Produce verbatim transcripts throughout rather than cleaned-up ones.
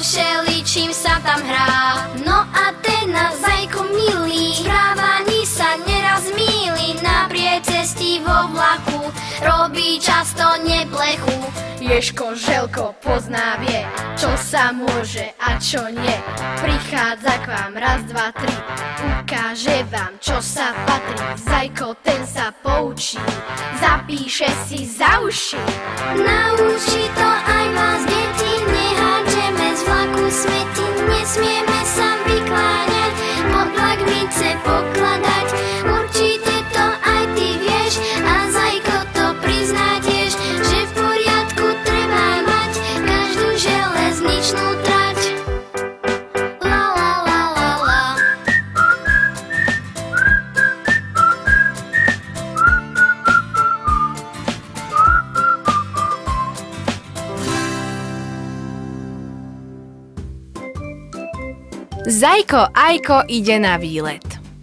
všeličím sa tam hrá. No a ten náš Zajko milý, správaní sa neraz mýli, na priecestí vo vlaku robí často neplechu. Ježko, Želko pozná, vie, čo sa môže a čo nie. Prichádza k vám raz, dva, tri, ukáže vám, čo sa patrí. Zajko, ten sa poučí, zapíše si za uši. Naučí to aj vás, deti, nehádžeme z vlaku smeti. Nesmieme sa vykláňať, pod vlakvice pokladať. Určite to aj ty vieš a Zajko to prizná tiež, že v poriadku treba mať každú železničnú trať. La la la la la. Zajko Ajko ide na výlet.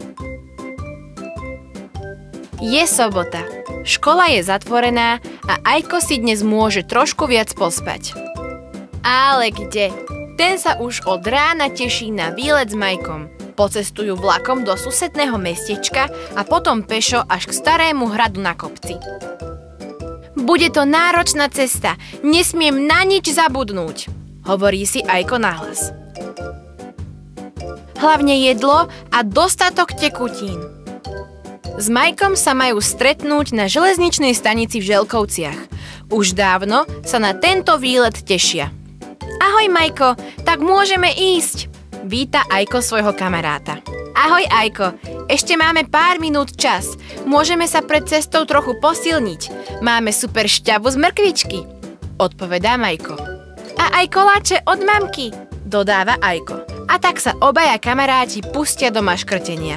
Je sobota, škola je zatvorená a Ajko si dnes môže trošku viac pospať. Ale kde? Ten sa už od rána teší na výlet s Majkom. Pocestujú vlakom do susedného mestečka a potom pešo až k starému hradu na kopci. Bude to náročná cesta, nesmiem na nič zabudnúť, hovorí si Ajko nahlas. Hlavne jedlo a dostatok tekutín. S Majkom sa majú stretnúť na železničnej stanici v Želkovciach. Už dávno sa na tento výlet tešia. Ahoj Majko, tak môžeme ísť, víta Ajko svojho kamaráta. Ahoj Ajko, ešte máme pár minút čas. Môžeme sa pred cestou trochu posilniť. Máme super šťavu z mrkvičky, odpovedá Majko. A aj koláče od mamky, dodáva Ajko. A tak sa obaja kamaráti pustia do maškrtenia.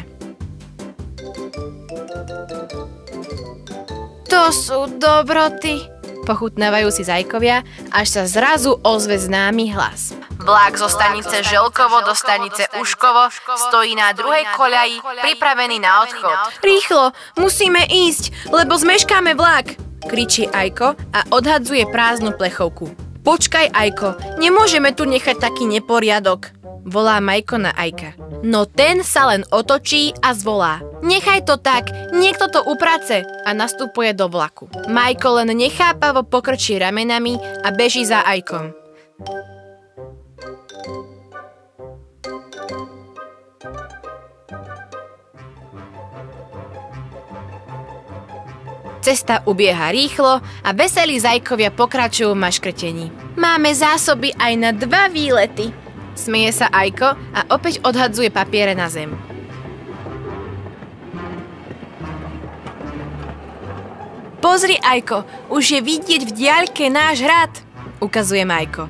To sú dobroty, pochutnávajú si Zajkovia, až sa zrazu ozve známy hlas. Vlak zo stanice Želkovo do stanice Uškovo stojí na druhej koľaji, pripravený na odchod. Rýchlo, musíme ísť, lebo zmeškáme vlak, kričí Ajko a odhadzuje prázdnu plechovku. Počkaj, Ajko, nemôžeme tu nechať taký neporiadok, volá Majko na Ajka. No ten sa len otočí a zvolá. Nechaj to tak, niekto to uprace, a nastupuje do vlaku. Majko len nechápavo pokrčí ramenami a beží za Ajkom. Cesta ubieha rýchlo a veselí Zajkovia pokračujú v maškrtení. Máme zásoby aj na dva výlety, smeje sa Ajko a opäť odhadzuje papiere na zem. Pozri, Ajko, už je vidieť v diaľke náš hrad, ukazuje Majko.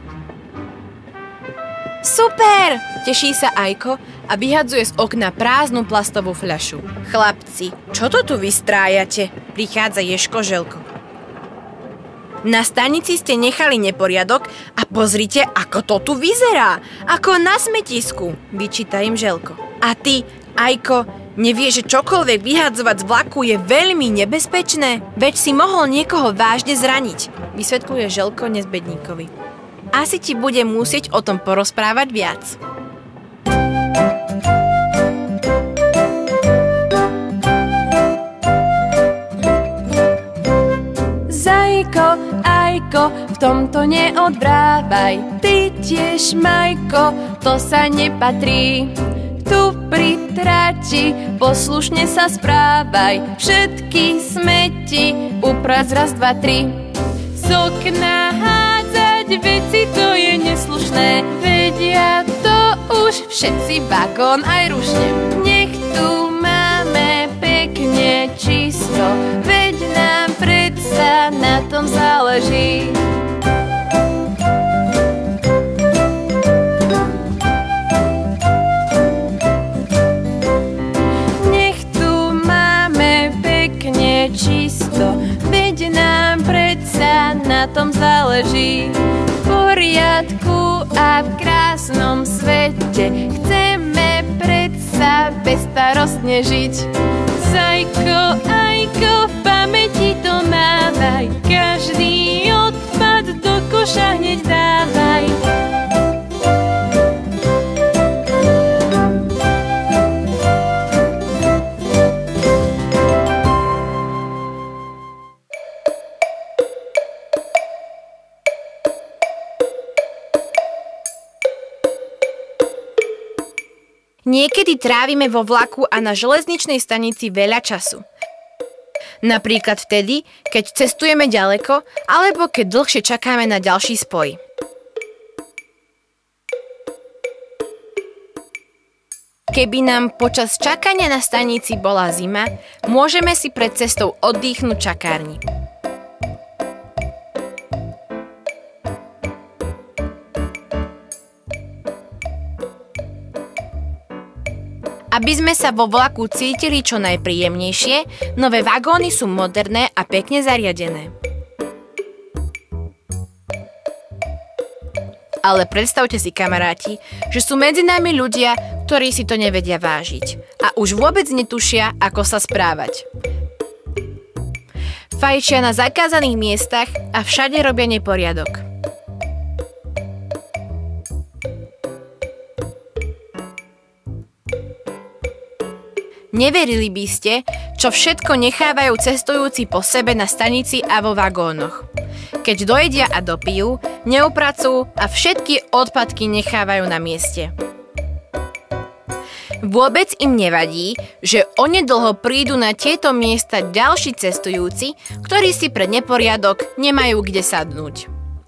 Super, teší sa Ajko a vyhadzuje z okna prázdnu plastovú fľašu. Chlapci, čo to tu vystrájate? Prichádza Ježko Želko. Na stanici ste nechali neporiadok a pozrite, ako to tu vyzerá. Ako na smetisku, vyčíta im Želko. A ty, Ajko, nevieš, že čokoľvek vyhadzovať z vlaku je veľmi nebezpečné? Veď si mohol niekoho vážne zraniť, vysvetľuje Želko nezbedníkovi. Asi ti budem musieť o tom porozprávať viac. Zajko, Ajko, v tomto neodvrávaj. Ty tiež, Majko, to sa nepatrí. Tu pri trati poslušne sa správaj. Všetky smeti uprac raz, dva, tri. Z okna hádzať veci, to je neslušné. Vedia to už všetci, vagón aj rušne. Nech tu máme pekne čisto, veď nám predsa na tom záleží. Nech tu máme pekne čisto, veď nám predsa na tom záleží. V poriadku a v krásnom svete chceme predsa bezstarostne žiť. Zajko, Ajko, v pamäti to mávaj, každý odpad do koša hneď dávaj. Niekedy trávime vo vlaku a na železničnej stanici veľa času. Napríklad vtedy, keď cestujeme ďaleko, alebo keď dlhšie čakáme na ďalší spoj. Keby nám počas čakania na stanici bola zima, môžeme si pred cestou oddychnúť v čakárni. Aby sme sa vo vlaku cítili čo najpríjemnejšie, nové vagóny sú moderné a pekne zariadené. Ale predstavte si, kamaráti, že sú medzi nami ľudia, ktorí si to nevedia vážiť a už vôbec netušia, ako sa správať. Fajčia na zakázaných miestach a všade robia neporiadok. Neverili by ste, čo všetko nechávajú cestujúci po sebe na stanici a vo vagónoch. Keď dojedia a dopijú, neupracujú a všetky odpadky nechávajú na mieste. Vôbec im nevadí, že onedlho prídu na tieto miesta ďalší cestujúci, ktorí si pre neporiadok nemajú kde sadnúť.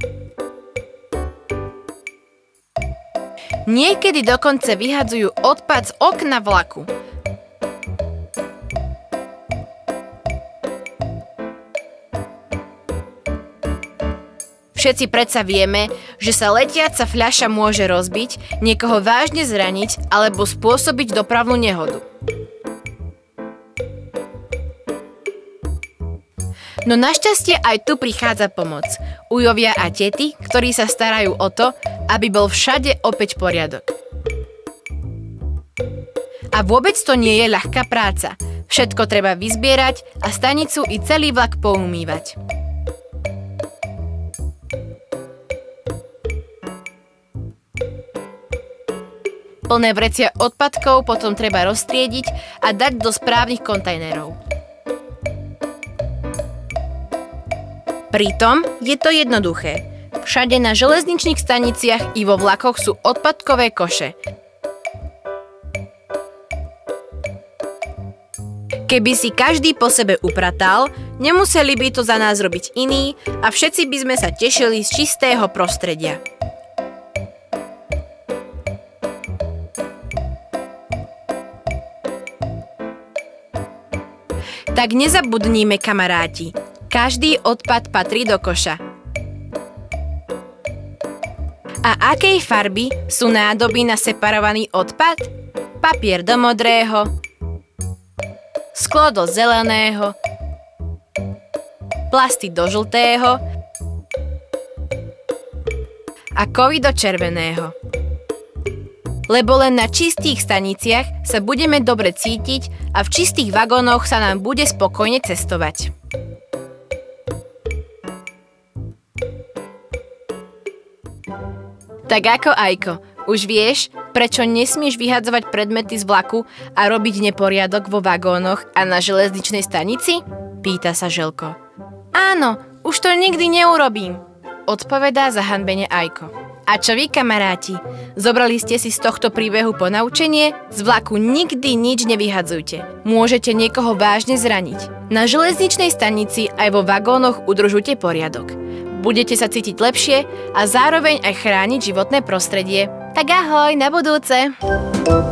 Niekedy dokonca vyhadzujú odpad z okna vlaku. Všetci predsa vieme, že sa letiaca fľaša môže rozbiť, niekoho vážne zraniť alebo spôsobiť dopravnú nehodu. No našťastie aj tu prichádza pomoc. Ujovia a tety, ktorí sa starajú o to, aby bol všade opäť poriadok. A vôbec to nie je ľahká práca. Všetko treba vyzbierať a stanicu i celý vlak poumývať. Plné vrecia odpadkov potom treba roztriediť a dať do správnych kontajnerov. Pritom je to jednoduché. Všade na železničných staniciach i vo vlakoch sú odpadkové koše. Keby si každý po sebe upratal, nemuseli by to za nás robiť iní a všetci by sme sa tešili z čistého prostredia. Tak nezabudnime, kamaráti, každý odpad patrí do koša. A akej farby sú nádoby na separovaný odpad? Papier do modrého, sklo do zeleného, plasty do žltého a kovy do červeného. Lebo len na čistých staniciach sa budeme dobre cítiť a v čistých vagónoch sa nám bude spokojne cestovať. Tak ako Ajko, už vieš, prečo nesmieš vyhadzovať predmety z vlaku a robiť neporiadok vo vagónoch a na železničnej stanici? Pýta sa Želko. Áno, už to nikdy neurobím, odpovedá zahanbene Ajko. A čo vy, kamaráti? Zobrali ste si z tohto príbehu ponaučenie? Z vlaku nikdy nič nevyhadzujte. Môžete niekoho vážne zraniť. Na železničnej stanici aj vo vagónoch udržujte poriadok. Budete sa cítiť lepšie a zároveň aj chrániť životné prostredie. Tak ahoj, na budúce!